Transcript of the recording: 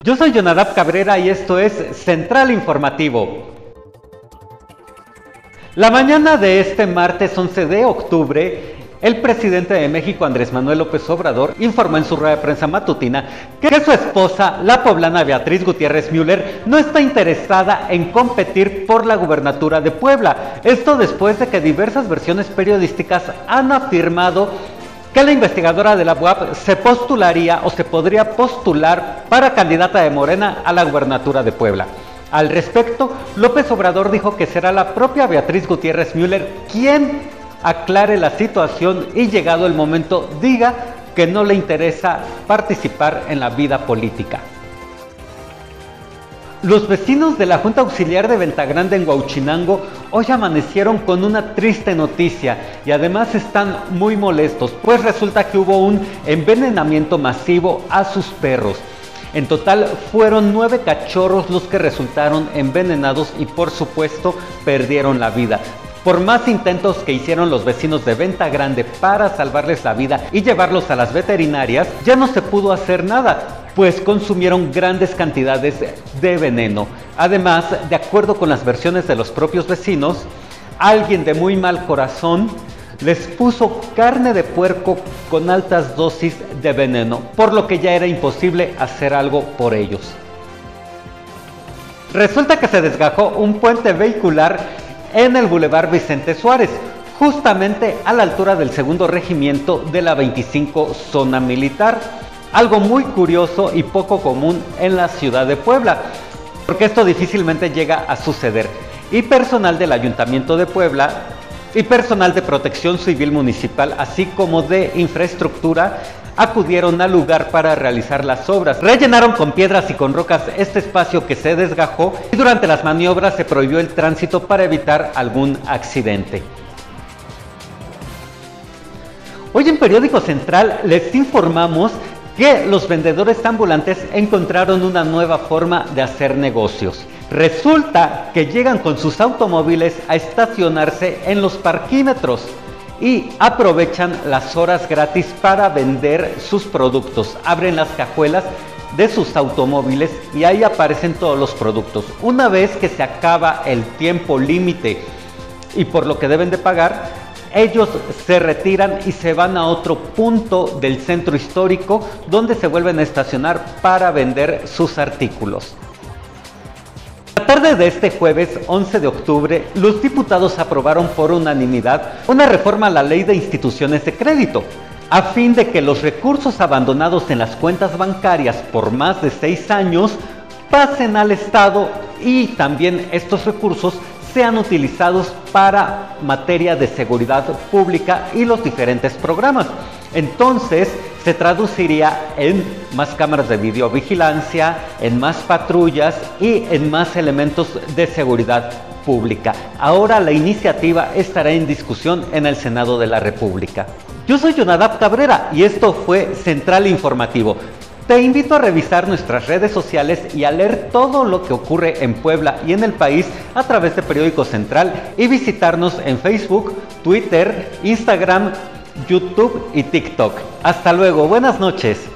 Yo soy Jonadab Cabrera y esto es Central Informativo. La mañana de este martes 11 de octubre, el presidente de México, Andrés Manuel López Obrador, informó en su rueda de prensa matutina que su esposa, la poblana Beatriz Gutiérrez Müller, no está interesada en competir por la gubernatura de Puebla. Esto después de que diversas versiones periodísticas han afirmado que la investigadora de la UAP se postularía o se podría postular para candidata de Morena a la gubernatura de Puebla. Al respecto, López Obrador dijo que será la propia Beatriz Gutiérrez Müller quien aclare la situación y, llegado el momento, diga que no le interesa participar en la vida política. Los vecinos de la Junta Auxiliar de Venta Grande en Huauchinango hoy amanecieron con una triste noticia y además están muy molestos, pues resulta que hubo un envenenamiento masivo a sus perros. En total fueron 9 cachorros los que resultaron envenenados y por supuesto perdieron la vida. Por más intentos que hicieron los vecinos de Venta Grande para salvarles la vida y llevarlos a las veterinarias, ya no se pudo hacer nada, pues consumieron grandes cantidades de veneno. Además, de acuerdo con las versiones de los propios vecinos, alguien de muy mal corazón les puso carne de puerco con altas dosis de veneno, por lo que ya era imposible hacer algo por ellos. Resulta que se desgajó un puente vehicular en el Boulevard Vicente Suárez, justamente a la altura del segundo regimiento de la 25 Zona Militar. Algo muy curioso y poco común en la ciudad de Puebla, porque esto difícilmente llega a suceder. Y personal del Ayuntamiento de Puebla y personal de Protección Civil Municipal, así como de Infraestructura, acudieron al lugar para realizar las obras. Rellenaron con piedras y con rocas este espacio que se desgajó y durante las maniobras se prohibió el tránsito para evitar algún accidente. Hoy en Periódico Central les informamos que los vendedores ambulantes encontraron una nueva forma de hacer negocios. Resulta que llegan con sus automóviles a estacionarse en los parquímetros y aprovechan las horas gratis para vender sus productos. Abren las cajuelas de sus automóviles y ahí aparecen todos los productos. Una vez que se acaba el tiempo límite y por lo que deben de pagar, ellos se retiran y se van a otro punto del centro histórico donde se vuelven a estacionar para vender sus artículos. La tarde de este jueves 11 de octubre, los diputados aprobaron por unanimidad una reforma a la Ley de Instituciones de Crédito, a fin de que los recursos abandonados en las cuentas bancarias por más de 6 años pasen al Estado y también estos recursos sean utilizados para materia de seguridad pública y los diferentes programas. Entonces se traduciría en más cámaras de videovigilancia, en más patrullas y en más elementos de seguridad pública. Ahora la iniciativa estará en discusión en el Senado de la República. Yo soy Jonadab Cabrera y esto fue Central Informativo. Te invito a revisar nuestras redes sociales y a leer todo lo que ocurre en Puebla y en el país a través de Periódico Central y visitarnos en Facebook, Twitter, Instagram, YouTube y TikTok. Hasta luego, buenas noches.